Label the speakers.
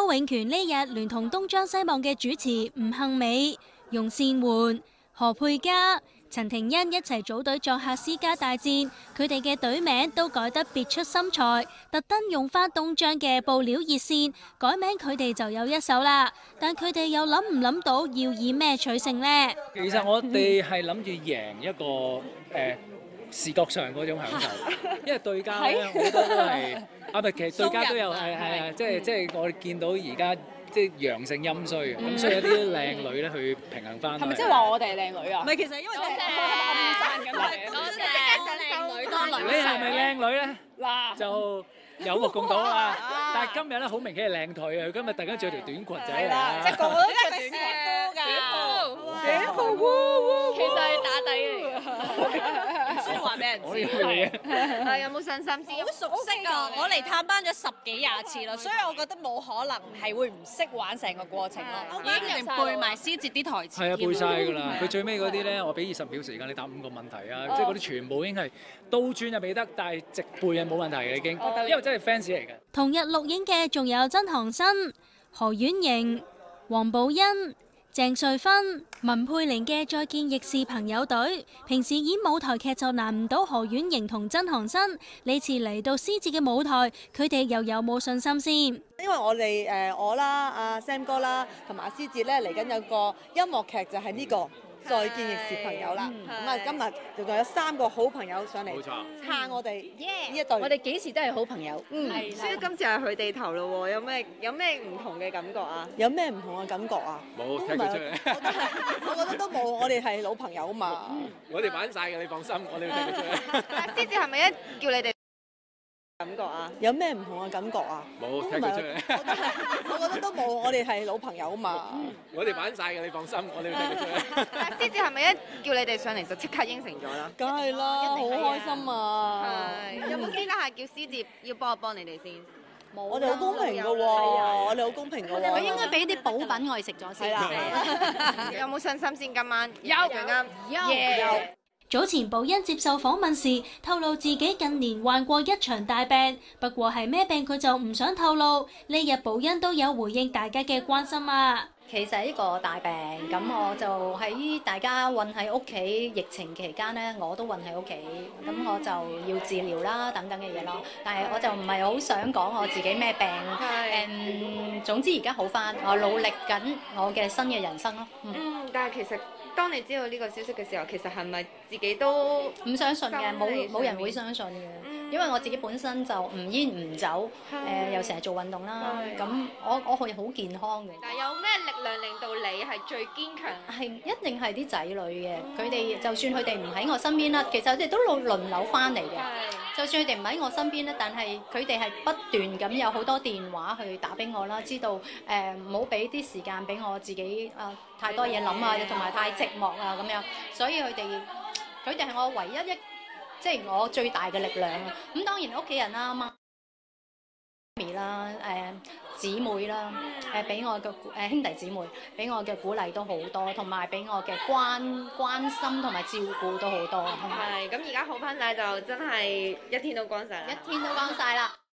Speaker 1: 周永權呢日聯同東張西望嘅主持吳幸美、容善媛、何佩嘉、陳庭欣一齊組隊作客私家大戰，佢哋嘅隊名都改得別出心裁，特登用返東張嘅布料熱線改名，佢哋就有一手啦。但佢哋又諗唔諗到要以咩取勝呢？
Speaker 2: 其實我哋係諗住贏一個視覺上嗰種享受，因為對家咧好多都係啊，唔係其實對家都有係即係我哋見到而家。即係陽性陰衰嘅，咁所以有啲靚女咧去平衡翻。
Speaker 3: 係咪即係話我哋係靚女啊？
Speaker 1: 唔係，其實因為
Speaker 3: 我唔爭緊嘅。
Speaker 1: 多謝靚女多女。
Speaker 2: 你係咪靚女咧？嗱，就有目共睹啦。但係今日咧好明顯係靚腿啊！佢今日突然間着條短裙仔啊！
Speaker 3: 即係個個都着短褲㗎。短褲，其實係打底嚟㗎。所以話俾人知。係有冇信心先？
Speaker 4: 好熟悉啊！我嚟探班咗10幾20次啦，所以我覺得冇可能係會唔識玩成個過程咯。已經背埋師姐啲台詞。
Speaker 2: 係啊，背晒㗎啦！佢最尾嗰啲咧，我俾20秒時間你答5個問題啊！即係嗰啲全部已經係倒轉就未得，但係直背係冇問題嘅已經，因為真係 fans 嚟嘅。
Speaker 1: 同日錄影嘅仲有曾航新、何婉瑩、黃寶欣、鄭瑞芬、文佩玲嘅再見亦是朋友隊。平時演舞台劇就難唔到何婉瑩同曾航新，呢次嚟到獅子嘅舞台，佢哋又有冇信心先？
Speaker 5: 因為我哋我啦、阿 Sam 哥啦，同埋阿獅子咧嚟緊有個音樂劇就係呢個再見亦是朋友啦。咁啊，今日仲有3個好朋友上嚟撐我哋呢一隊。
Speaker 3: 我哋幾時都係好朋友。
Speaker 5: 所以今次係佢哋頭咯喎，有咩唔同嘅感覺啊？有咩唔同嘅感覺啊？
Speaker 6: 冇踢佢出嚟。
Speaker 5: 我覺得都冇，我哋係老朋友啊嘛。
Speaker 6: 我哋玩晒嘅，你放心，我哋會踢佢出嚟。
Speaker 5: 獅子係咪一叫你哋感覺啊？有咩唔同嘅感覺啊？
Speaker 6: 冇踢佢出嚟。
Speaker 5: 我覺得都冇，我哋係老朋友啊嘛。
Speaker 6: 我哋玩晒嘅，你放心，我哋會踢佢出嚟。
Speaker 5: 獅子係咪一叫你哋上嚟就即刻應承咗啦？梗係啦，好開心啊！有冇私底下叫獅子要幫你哋先？冇，我哋好公平㗎喎，我哋好公平㗎喎。
Speaker 3: 佢應該俾啲補品我哋食咗先。
Speaker 5: 有冇信心先？今晚有。
Speaker 1: 早前寶欣接受訪問時透露自己近年患過一場大病，不過係咩病佢就唔想透露。呢日寶欣都有回應大家嘅關心啊。
Speaker 7: 其實呢個大病，咁我就喺大家韞喺屋企疫情期間呢，我都韞喺屋企，咁我就要治療啦等等嘅嘢咯。但係我就唔係好想講我自己咩病，總之而家好返，我努力緊我嘅新嘅人生咯。
Speaker 5: 但係其實當你知道呢個消息嘅時候，其實係咪自己都
Speaker 7: 唔相信嘅？冇人會相信嘅。因為我自己本身就唔煙唔酒，又成日做運動啦，咁我係好健康嘅。
Speaker 5: 但係有咩力量令到你係最堅強？
Speaker 7: 係一定係啲仔女嘅，佢哋就算佢哋唔喺我身邊啦，其實佢哋都輪流翻嚟嘅。就算佢哋唔喺我身邊咧，但係佢哋係不斷咁有好多電話去打俾我啦，知道唔好俾啲時間俾我自己太多嘢諗啊，同埋太寂寞啊咁樣，所以佢哋係我唯一即係我最大嘅力量啊！咁當然屋企人啦，媽咪啦，姊妹啦，俾我嘅兄弟姊妹，俾我嘅鼓勵都好多，同埋俾我嘅關心同埋照顧都好多。
Speaker 5: 係，咁而家好返晒就真係一天都光晒啦！
Speaker 7: 一天都光晒啦！